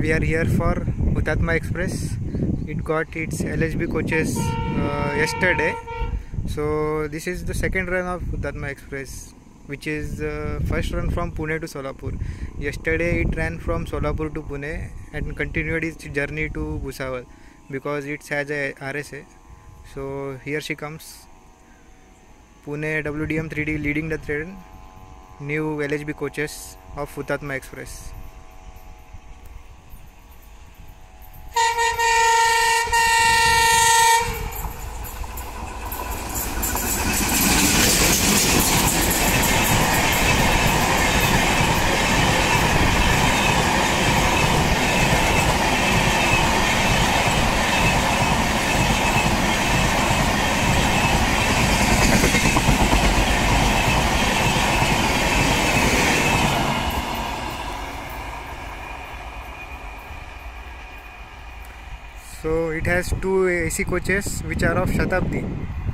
We are here for Hutatma Express. It got its LHB coaches yesterday. So this is the second run of Hutatma Express, which is first run from Pune to Solapur. Yesterday it ran from Solapur to Pune and continued its journey to Bhusawal because it has a RSA. So here she comes, Pune WDM 3D leading the train, new LHB coaches of Hutatma Express. So it has two AC coaches which are of Shatabdi.